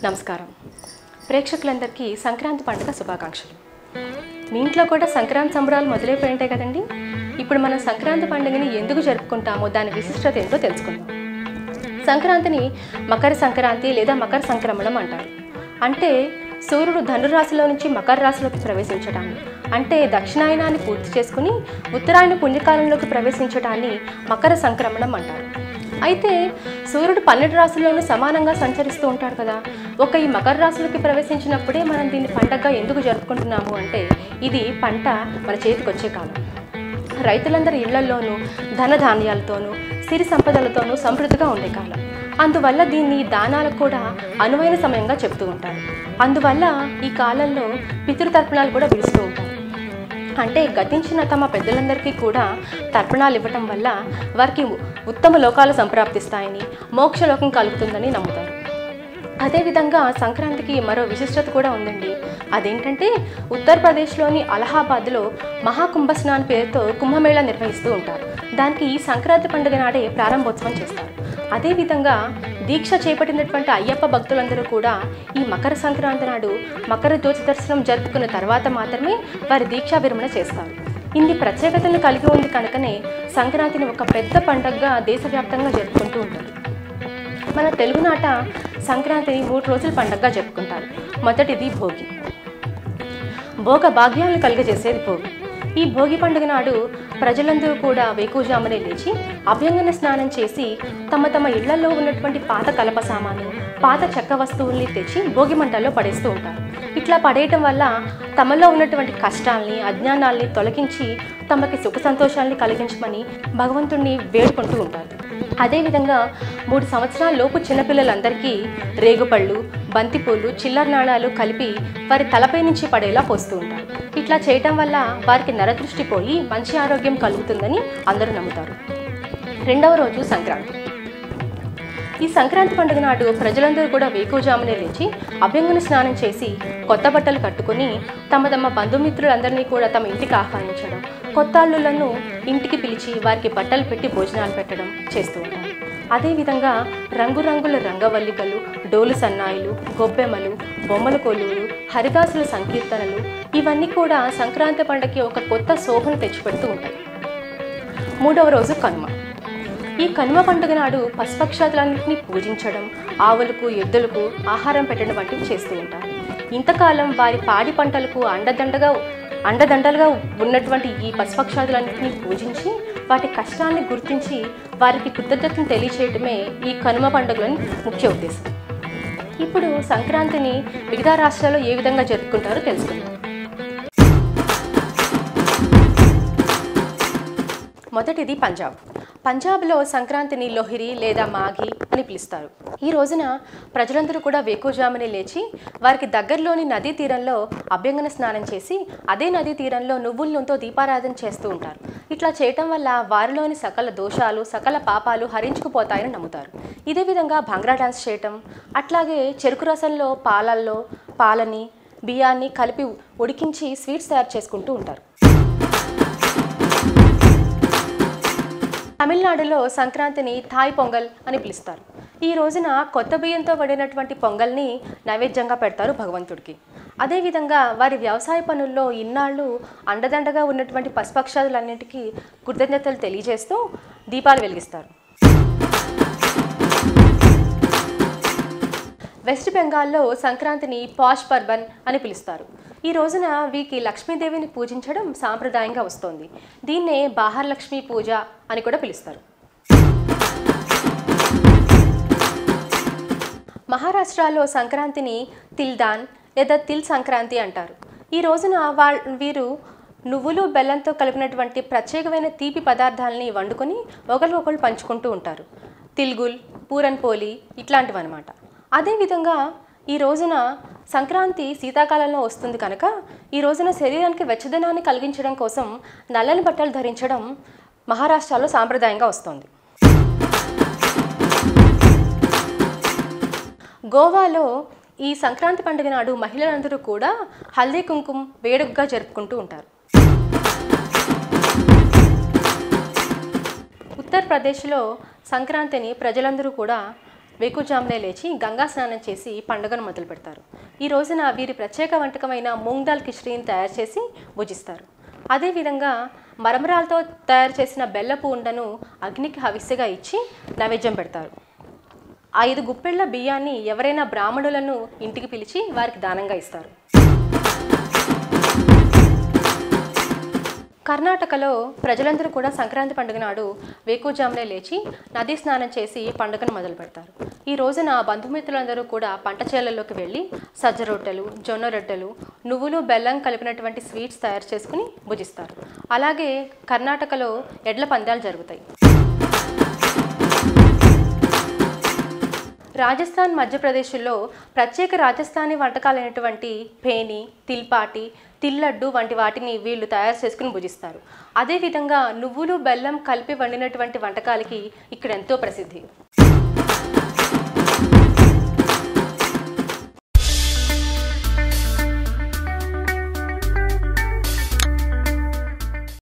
నమస్కారం. ప్రేక్షకులందరికీ సంక్రాంతి పండుగ శుభాకాంక్షలు. మీ ఇంట్లో కూడా సంక్రాంతి సంబరాలు మొదలైపోయింటాయి కదండి. ఇప్పుడు మనం సంక్రాంతి పండుగని ఎందుకు జరుపుకుంటామో దాని విశిష్టత ఏంటో తెలుసుకుందాం. సంక్రాంతిని మకర సంక్రాంతి లేదా మకర సంక్రమణం అంటారు. అంటే సూర్యుడు ధనురాశిలో నుంచి మకర రాశిలోకి ప్రవేశించడాన్ని, అంటే దక్షిణాయనాన్ని పూర్తి చేసుకుని ఉత్తరాయణ పుణ్యకాలంలోకి ప్రవేశించడాన్ని మకర సంక్రమణం అంటారు. అయితే సూర్యుడు 12 రాశుల్లోనూ సమానంగా సంచరిస్తూ ఉంటాడు కదా. ఈ మకర రాశిలోకి ప్రవేశించినప్పుడే మనం దీన్ని పండగగా ఎందుకు జరుపుకుంటున్నాము అంటే, ఇది పంట మన చేతికి వచ్చే కాలం. రైతులందరి ఇళ్లల్లోనూ ధనధాన్యాలతోనూ సిరి సంపదలతోనూ సమృద్ధిగా ఉండే కాలం. అందువల్ల దీన్ని దానాలకు కూడా అనువైన సమయంగా చెప్తూ ఉంటారు. అందువల్ల ఈ కాలంలో పితృతర్పణాలు కూడా పిలుస్తూ ఉంటారు. అంటే గతించిన తమ పెద్దలందరికీ కూడా తర్పణాలు ఇవ్వటం వల్ల వారికి ఉత్తమ లోకాలు సంప్రాప్తిస్తాయని, మోక్షలోకం కలుగుతుందని నమ్ముతారు. అదేవిధంగా సంక్రాంతికి మరో విశిష్టత కూడా ఉందండి. అదేంటంటే ఉత్తరప్రదేశ్లోని అలహాబాద్లో మహాకుంభస్నాన్ పేరుతో కుంభమేళా నిర్వహిస్తూ ఉంటారు. దానికి ఈ సంక్రాంతి పండుగ నాడే ప్రారంభోత్సవం చేస్తారు. అదేవిధంగా దీక్ష చేపట్టినటువంటి అయ్యప్ప భక్తులందరూ కూడా ఈ మకర సంక్రాంతి నాడు మకర జ్యోతి దర్శనం జరుపుకున్న తర్వాత మాత్రమే వారి దీక్షా విరమణ చేస్తారు. ఇన్ని ప్రత్యేకతలను కలిగి ఉంది కనుకనే సంక్రాంతిని ఒక పెద్ద పండుగగా దేశవ్యాప్తంగా జరుపుకుంటూ ఉంటారు. మన తెలుగునాట సంక్రాంతిని 3 రోజుల పండుగగా జరుపుకుంటారు. మొదటిది భోగి. భోగ భాగ్యాలను కలుగజేసేది భోగి. ఈ భోగి పండుగ నాడు ప్రజలందరూ కూడా వేకువజామునే లేచి అభ్యంగన స్నానం చేసి తమ తమ ఇళ్లలో ఉన్నటువంటి పాత కలప సామాను, పాత చెక్క వస్తువుల్ని తెచ్చి భోగి మంటల్లో పడేస్తూ ఉంటారు. ఇట్లా పడేయటం వల్ల తమలో ఉన్నటువంటి కష్టాల్ని, అజ్ఞానాల్ని తొలగించి తమకి సుఖ సంతోషాలని కలిగించమని భగవంతుణ్ణి వేడుకుంటూ ఉంటారు. అదేవిధంగా 3 సంవత్సరాల లోపు చిన్నపిల్లలందరికీ రేగుపళ్ళు, బంతిపూలు, చిల్లర నాణాలు కలిపి వారి తలపై నుంచి పడేలా పోస్తూ ఉంటారు. ఇట్లా చేయటం వల్ల వారికి నరదృష్టి పోయి మంచి ఆరోగ్యం కలుగుతుందని అందరూ నమ్ముతారు. రెండవ రోజు సంక్రాంతి. ఈ సంక్రాంతి పండుగ నాడు ప్రజలందరూ కూడా వేకువజామునే లేచి అభ్యంగన స్నానం చేసి కొత్త బట్టలు కట్టుకుని తమ తమ బంధుమిత్రులందరినీ కూడా తమ ఇంటికి ఆహ్వానించడం, కొత్త అల్లులను ఇంటికి పిలిచి వారికి బట్టలు పెట్టి భోజనాలు పెట్టడం చేస్తూ ఉంటారు. అదేవిధంగా రంగురంగుల రంగవల్లికలు, డోలు సన్నాయిలు, గొబ్బెమ్మలు, బొమ్మల కొలువులు, హరిదాసుల సంకీర్తనలు ఇవన్నీ కూడా సంక్రాంతి పండుగకి ఒక కొత్త శోభను తెచ్చిపెడుతూ ఉంటాయి. మూడవ రోజు కనుమ. ఈ కనుమ పండుగ నాడు పశుపక్షాదులన్నింటినీ పూజించడం, ఆవులకు, ఎద్దులకు ఆహారం పెట్టడం వంటివి చేస్తూ ఉంటారు. ఇంతకాలం వారి పాడి పంటలకు అండదండలుగా ఉన్నటువంటి ఈ పశుపక్షాదులన్నింటినీ పూజించి వాటి కష్టాన్ని గుర్తించి వారికి కృతజ్ఞతను తెలియచేయటమే ఈ కనుమ పండుగలోని ముఖ్య ఉద్దేశం. ఇప్పుడు సంక్రాంతిని మిగతా రాష్ట్రాల్లో ఏ విధంగా జరుపుకుంటారో తెలుసుకుందాం. మొదటిది పంజాబ్. పంజాబ్లో సంక్రాంతిని లోహిరి లేదా మాఘి అని పిలుస్తారు. ఈ రోజున ప్రజలందరూ కూడా వేకువజామునే లేచి వారికి దగ్గరలోని నదీ తీరంలో అభ్యంగన స్నానం చేసి అదే నదీ తీరంలో నువ్వుల నూనెతో దీపారాధన చేస్తూ ఉంటారు. ఇట్లా చేయటం వల్ల వారిలోని సకల దోషాలు, సకల పాపాలు హరించుకుపోతాయని నమ్ముతారు. ఇదే విధంగా భంగ్రా డాన్స్ చేయటం, అట్లాగే చెరుకు రసంలో పాలని, బియ్యాన్ని కలిపి ఉడికించి స్వీట్స్ తయారు చేసుకుంటూ ఉంటారు. తమిళనాడులో సంక్రాంతిని థాయ్ పొంగల్ అని పిలుస్తారు. ఈ రోజున కొత్త బియ్యంతో వడినటువంటి పొంగల్ని నైవేద్యంగా పెడతారు భగవంతుడికి. అదేవిధంగా వారి వ్యవసాయ పనుల్లో ఇన్నాళ్ళు అండదండగా ఉన్నటువంటి పశుపక్షాదులన్నింటికీ కృతజ్ఞతలు తెలియజేస్తూ దీపాలు వెలిగిస్తారు. వెస్ట్ బెంగాల్లో సంక్రాంతిని పాష్ పర్బన్ అని పిలుస్తారు. ఈ రోజున వీరికి లక్ష్మీదేవిని పూజించడం సాంప్రదాయంగా వస్తోంది. దీన్నే బాహర్ లక్ష్మీ పూజ అని కూడా పిలుస్తారు. మహారాష్ట్రలో సంక్రాంతిని తిల్దాన్ లేదా తిల్ సంక్రాంతి అంటారు. ఈ రోజున వీరు నువ్వులు, బెల్లంతో కలిపినటువంటి ప్రత్యేకమైన తీపి పదార్థాలని వండుకొని ఒకరికొకరు పంచుకుంటూ ఉంటారు. తిల్గుల్, పూరన్ పోలి ఇట్లాంటివి అన్నమాట. అదేవిధంగా ఈ రోజున సంక్రాంతి శీతాకాలంలో వస్తుంది కనుక ఈ రోజున శరీరానికి వెచ్చదనాన్ని కలిగించడం కోసం నల్లని బట్టలు ధరించడం మహారాష్ట్రలో సాంప్రదాయంగా వస్తుంది. గోవాలో ఈ సంక్రాంతి పండుగ నాడు మహిళలందరూ కూడా హల్దీ కుంకుమ వేడుకగా జరుపుకుంటూ ఉంటారు. ఉత్తరప్రదేశ్లో సంక్రాంతిని ప్రజలందరూ కూడా వేకుజామునే లేచి గంగా స్నానం చేసి పండుగను మొదలు పెడతారు. ఈ రోజున వీరి ప్రత్యేక వంటకమైన మూంగ్ దాల్ కిచడీని తయారు చేసి భుజిస్తారు. అదేవిధంగా మరమరాలతో తయారు చేసిన బెల్లపు ఉండను అగ్నికి హవిస్సుగా ఇచ్చి నైవేద్యం పెడతారు. 5 గుప్పెళ్ల బియ్యాన్ని ఎవరైనా బ్రాహ్మణులను ఇంటికి పిలిచి వారికి దానంగా ఇస్తారు. కర్ణాటకలో ప్రజలందరూ కూడా సంక్రాంతి పండుగ నాడు వేకుజామునే లేచి నదీ స్నానం చేసి పండుగను మొదలు పెడతారు. ఈ రోజున బంధుమిత్రులందరూ కూడా పంట చేలల్లోకి వెళ్ళి సజ్జ రొట్టెలు, జొన్న రొట్టెలు, నువ్వులు, బెల్లం కలిపినటువంటి స్వీట్స్ తయారు చేసుకుని భుజిస్తారు. అలాగే కర్ణాటకలో ఎడ్ల పందాలు జరుగుతాయి. రాజస్థాన్, మధ్యప్రదేశ్లో ప్రత్యేక రాజస్థానీ వంటకాలైనటువంటి ఫేని, తిల్పాటి, తిల్లడ్డు వంటి వాటిని వీళ్ళు తయారు చేసుకుని భుజిస్తారు. అదేవిధంగా నువ్వులు, బెల్లం కలిపి వండినటువంటి వంటకాలకి ఇక్కడ ఎంతో ప్రసిద్ధి.